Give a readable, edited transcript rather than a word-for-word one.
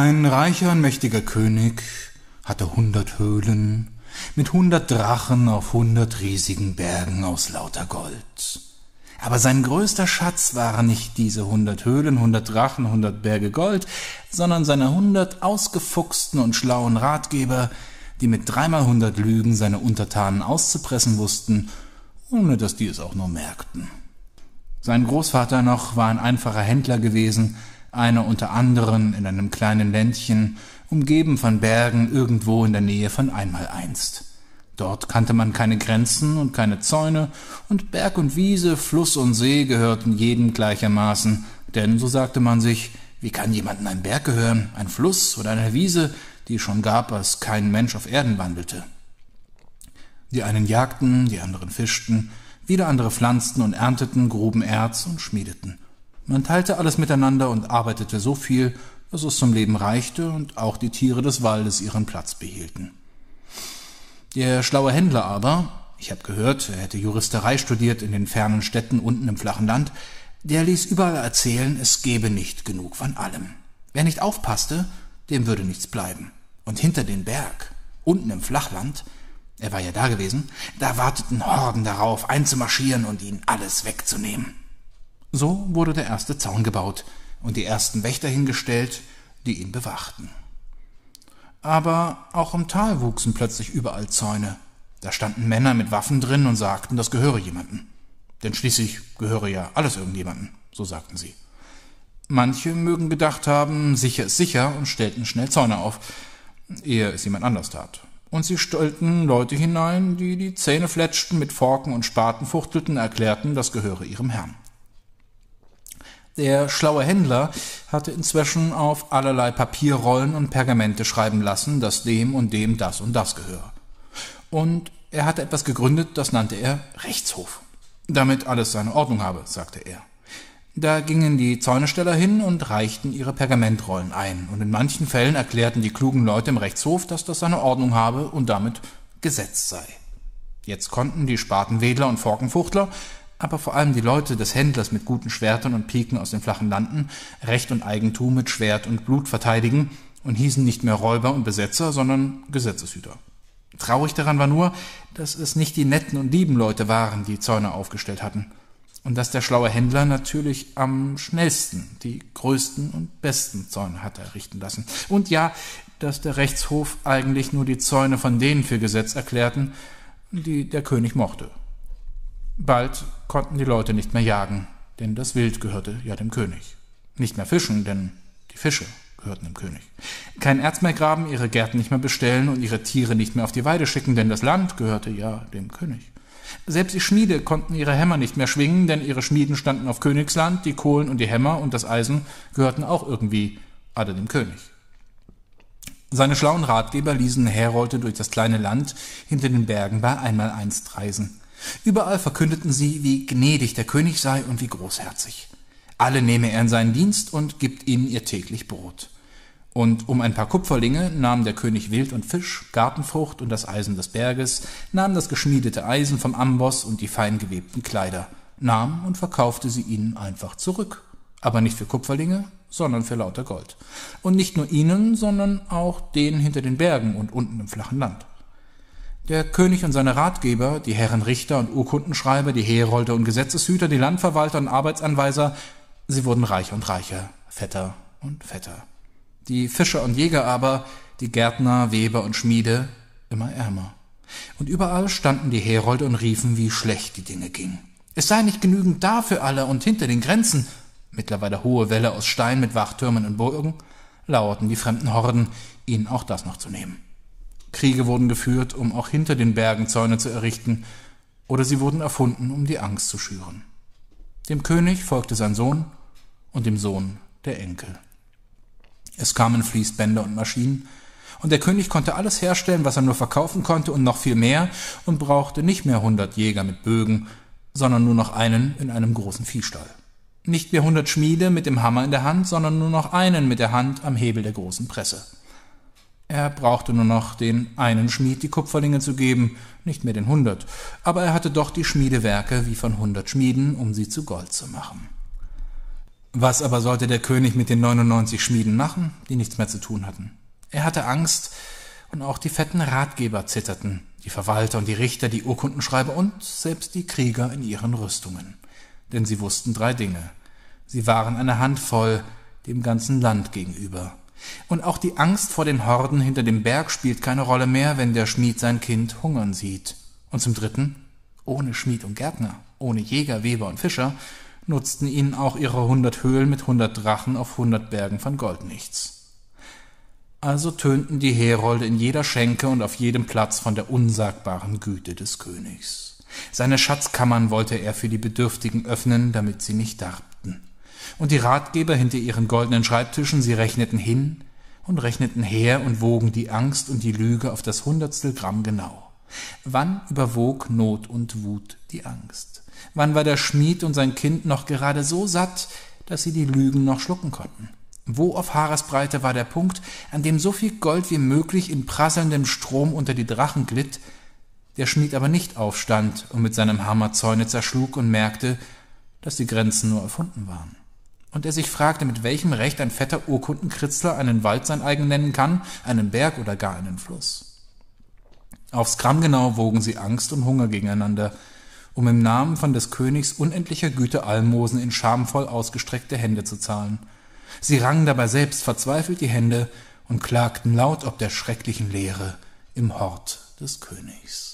Ein reicher und mächtiger König hatte 100 Höhlen mit 100 Drachen auf 100 riesigen Bergen aus lauter Gold. Aber sein größter Schatz waren nicht diese 100 Höhlen, 100 Drachen, 100 Berge Gold, sondern seine 100 ausgefuchsten und schlauen Ratgeber, die mit 3x100 Lügen seine Untertanen auszupressen wussten, ohne dass die es auch nur merkten. Sein Großvater noch war ein einfacher Händler gewesen, einer unter anderen in einem kleinen Ländchen, umgeben von Bergen irgendwo in der Nähe von Einmaleins. Dort kannte man keine Grenzen und keine Zäune, und Berg und Wiese, Fluss und See gehörten jedem gleichermaßen, denn, so sagte man sich, wie kann jemandem ein Berg gehören, ein Fluss oder eine Wiese, die es schon gab, als kein Mensch auf Erden wandelte? Die einen jagten, die anderen fischten, wieder andere pflanzten und ernteten, gruben Erz und schmiedeten. Man teilte alles miteinander und arbeitete so viel, dass es zum Leben reichte und auch die Tiere des Waldes ihren Platz behielten. Der schlaue Händler aber, ich habe gehört, er hätte Juristerei studiert in den fernen Städten unten im flachen Land, der ließ überall erzählen, es gebe nicht genug von allem. Wer nicht aufpasste, dem würde nichts bleiben. Und hinter den Berg, unten im Flachland, er war ja da gewesen, da warteten Horden darauf, einzumarschieren und ihnen alles wegzunehmen. So wurde der erste Zaun gebaut und die ersten Wächter hingestellt, die ihn bewachten. Aber auch im Tal wuchsen plötzlich überall Zäune. Da standen Männer mit Waffen drin und sagten, das gehöre jemandem. Denn schließlich gehöre ja alles irgendjemandem, so sagten sie. Manche mögen gedacht haben, sicher ist sicher, und stellten schnell Zäune auf, ehe es jemand anders tat. Und sie stellten Leute hinein, die die Zähne fletschten, mit Forken und Spaten fuchtelten, erklärten, das gehöre ihrem Herrn. Der schlaue Händler hatte inzwischen auf allerlei Papierrollen und Pergamente schreiben lassen, dass dem und dem das und das gehöre. Und er hatte etwas gegründet, das nannte er Rechtshof. Damit alles seine Ordnung habe, sagte er. Da gingen die Zäunesteller hin und reichten ihre Pergamentrollen ein, und in manchen Fällen erklärten die klugen Leute im Rechtshof, dass das seine Ordnung habe und damit Gesetz sei. Jetzt konnten die Spatenwedler und Forkenfuchtler, aber vor allem die Leute des Händlers mit guten Schwertern und Piken aus den flachen Landen, Recht und Eigentum mit Schwert und Blut verteidigen und hießen nicht mehr Räuber und Besetzer, sondern Gesetzeshüter. Traurig daran war nur, dass es nicht die netten und lieben Leute waren, die Zäune aufgestellt hatten, und dass der schlaue Händler natürlich am schnellsten die größten und besten Zäune hatte errichten lassen. Und ja, dass der Rechtshof eigentlich nur die Zäune von denen für Gesetz erklärten, die der König mochte. Bald konnten die Leute nicht mehr jagen, denn das Wild gehörte ja dem König. Nicht mehr fischen, denn die Fische gehörten dem König. Kein Erz mehr graben, ihre Gärten nicht mehr bestellen und ihre Tiere nicht mehr auf die Weide schicken, denn das Land gehörte ja dem König. Selbst die Schmiede konnten ihre Hämmer nicht mehr schwingen, denn ihre Schmieden standen auf Königsland, die Kohlen und die Hämmer und das Eisen gehörten auch irgendwie alle dem König. Seine schlauen Ratgeber ließen Herolde durch das kleine Land hinter den Bergen bei Einmaleins reisen. Überall verkündeten sie, wie gnädig der König sei und wie großherzig. Alle nehme er in seinen Dienst und gibt ihnen ihr täglich Brot. Und um ein paar Kupferlinge nahm der König Wild und Fisch, Gartenfrucht und das Eisen des Berges, nahm das geschmiedete Eisen vom Amboss und die fein gewebten Kleider, nahm und verkaufte sie ihnen einfach zurück. Aber nicht für Kupferlinge, sondern für lauter Gold. Und nicht nur ihnen, sondern auch denen hinter den Bergen und unten im flachen Land. Der König und seine Ratgeber, die Herren Richter und Urkundenschreiber, die Herolde und Gesetzeshüter, die Landverwalter und Arbeitsanweiser, sie wurden reicher und reicher, fetter und fetter. Die Fischer und Jäger aber, die Gärtner, Weber und Schmiede, immer ärmer. Und überall standen die Herolde und riefen, wie schlecht die Dinge gingen. Es sei nicht genügend da für alle, und hinter den Grenzen, mittlerweile hohe Wälle aus Stein mit Wachtürmen und Burgen, lauerten die fremden Horden, ihnen auch das noch zu nehmen. Kriege wurden geführt, um auch hinter den Bergen Zäune zu errichten, oder sie wurden erfunden, um die Angst zu schüren. Dem König folgte sein Sohn und dem Sohn der Enkel. Es kamen Fließbänder und Maschinen, und der König konnte alles herstellen, was er nur verkaufen konnte, und noch viel mehr, und brauchte nicht mehr 100 Jäger mit Bögen, sondern nur noch einen in einem großen Viehstall. Nicht mehr 100 Schmiede mit dem Hammer in der Hand, sondern nur noch einen mit der Hand am Hebel der großen Presse. Er brauchte nur noch den einen Schmied die Kupferlinge zu geben, nicht mehr den 100, aber er hatte doch die Schmiedewerke wie von 100 Schmieden, um sie zu Gold zu machen. Was aber sollte der König mit den 99 Schmieden machen, die nichts mehr zu tun hatten? Er hatte Angst, und auch die fetten Ratgeber zitterten, die Verwalter und die Richter, die Urkundenschreiber und selbst die Krieger in ihren Rüstungen. Denn sie wussten 3 Dinge. Sie waren eine Handvoll dem ganzen Land gegenüber. Und auch die Angst vor den Horden hinter dem Berg spielt keine Rolle mehr, wenn der Schmied sein Kind hungern sieht. Und zum Dritten, ohne Schmied und Gärtner, ohne Jäger, Weber und Fischer, nutzten ihnen auch ihre 100 Höhlen mit 100 Drachen auf 100 Bergen von Gold nichts. Also tönten die Herolde in jeder Schenke und auf jedem Platz von der unsagbaren Güte des Königs. Seine Schatzkammern wollte er für die Bedürftigen öffnen, damit sie nicht darbten. Und die Ratgeber hinter ihren goldenen Schreibtischen, sie rechneten hin und rechneten her und wogen die Angst und die Lüge auf das 100stel Gramm genau. Wann überwog Not und Wut die Angst? Wann war der Schmied und sein Kind noch gerade so satt, dass sie die Lügen noch schlucken konnten? Wo auf Haaresbreite war der Punkt, an dem so viel Gold wie möglich in prasselndem Strom unter die Drachen glitt, der Schmied aber nicht aufstand und mit seinem Hammer Zäune zerschlug und merkte, dass die Grenzen nur erfunden waren? Und er sich fragte, mit welchem Recht ein fetter Urkundenkritzler einen Wald sein eigen nennen kann, einen Berg oder gar einen Fluss. Aufs Gramm genau wogen sie Angst und Hunger gegeneinander, um im Namen von des Königs unendlicher Güte Almosen in schamvoll ausgestreckte Hände zu zahlen. Sie rangen dabei selbst verzweifelt die Hände und klagten laut ob der schrecklichen Leere im Hort des Königs.